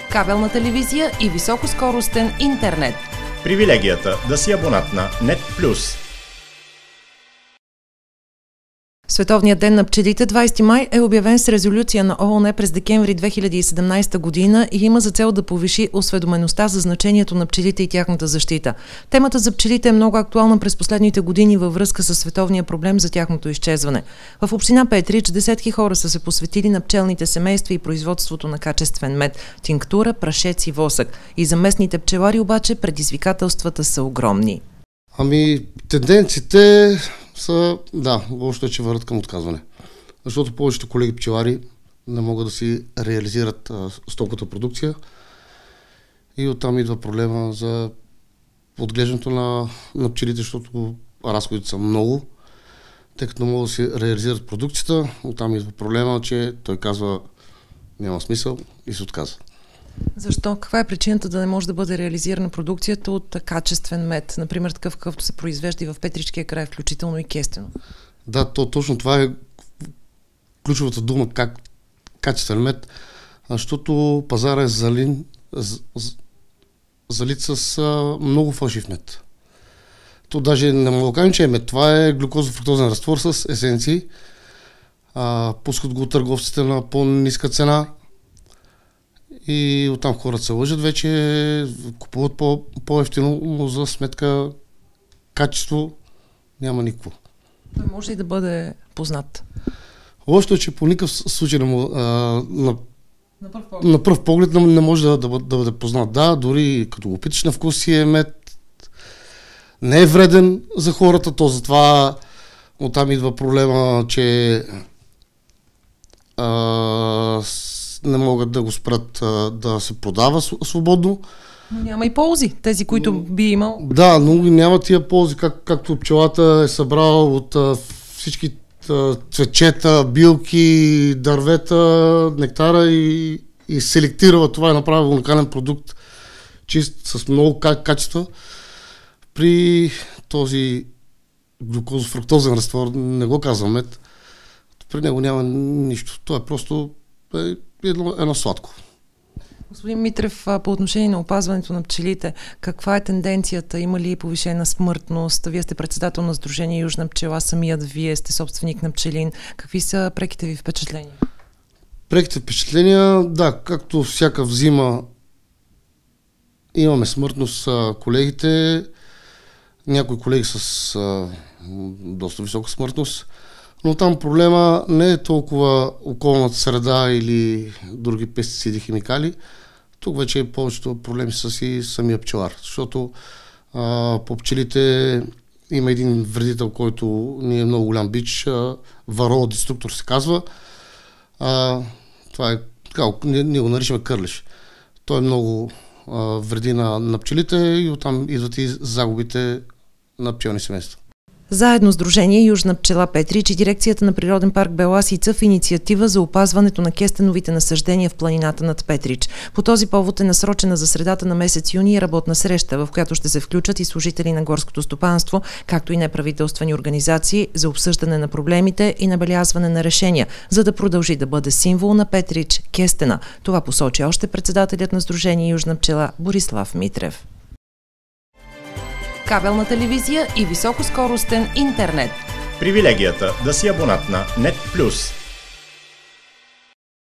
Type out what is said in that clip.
кабелна телевизия и високоскоростен интернет. Привилегията да си абонат на NET+. Световният ден на пчелите 20 май е обявен с резолюция на ООН през декември 2017 година и има за цел да повиши осведомеността за значението на пчелите и тяхната защита. Темата за пчелите е много актуална през последните години във връзка с световния проблем за тяхното изчезване. В община Петрич десетки хора са се посветили на пчелните семейства и производството на качествен мед, тинктура, прашец и восък. И за местните пчелари обаче предизвикателствата са огромни. Тенденциите са, лошото е, че върват към отказване. Защото повечето колеги пчелари не могат да си реализират стоковата продукция и оттам идва проблема за отглеждането на пчелите, защото разходите са много. Тъй като не могат да си реализират продукцията, оттам идва проблема, че той казва няма смисъл и се отказва. Защо? Каква е причината да не може да бъде реализирана продукцията от качествен мед? Например, такъв, какъвто се произвежда и в Петричкия край, включително и Кестено. Да, точно това е ключовата дума, качествен мед, защото пазара е залит с много фалшив мед. То даже не мога да кажем, че е мед. Това е глюкозо-фруктозен разтвор с есенции. Пускат го търговците на по-ниска цена. И оттам хората се лъжат вече, купуват по-ефтино, но за сметка качество няма никакво. Той може и да бъде познат. Лошото е, че по никакъв случай на пръв поглед не може да бъде познат. Да, дори като го питаш на вкус си е мед, не е вреден за хората, то затова оттам идва проблема, че не могат да го спрат да се продава свободно. Но няма и ползи, тези, които би имал. Да, но няма тия ползи, както пчелата е събрала от всички цветчета, билки, дървета, нектара и селектирала. Това е направил уникален продукт, чист, с много качества. При този глюкозо-фруктозен разтвор, не го казвам мед, при него няма нищо. То е просто едно сладко. Господин Митрев, по отношение на опазването на пчелите, каква е тенденцията? Има ли повишена смъртност? Вие сте председател на Сдружение Южна пчела, самият вие сте собственик на пчелин. Какви са преките ви впечатления? Преките впечатления, да, както всяка зима имаме смъртност колегите. Някои колеги с доста висока смъртност. Но там проблема не е толкова околната среда или други пестициди, химикали. Тук вече повечето проблеми са си самия пчелар. Защото по пчелите има един вредител, който ни е много голям бич. Варола деструктор се казва. Това е, ние го наричаме кърлеж. Той е много вреди на пчелите и оттам идват и загубите на пчелни семейства. Заедно Сдружение Южна пчела Петрич и дирекцията на Природен парк Беласица в инициатива за опазването на кестеновите насаждения в планината над Петрич. По този повод е насрочена за средата на месец юни работна среща, в която ще се включат и служители на горското стопанство, както и неправителствени организации за обсъждане на проблемите и набелязване на решения, за да продължи да бъде символ на Петрич кестена. Това посочи още председателят на Сдружение Южна пчела Борислав Митрев. Кабелна телевизия и високоскоростен интернет. Привилегията да си абонат на NET+.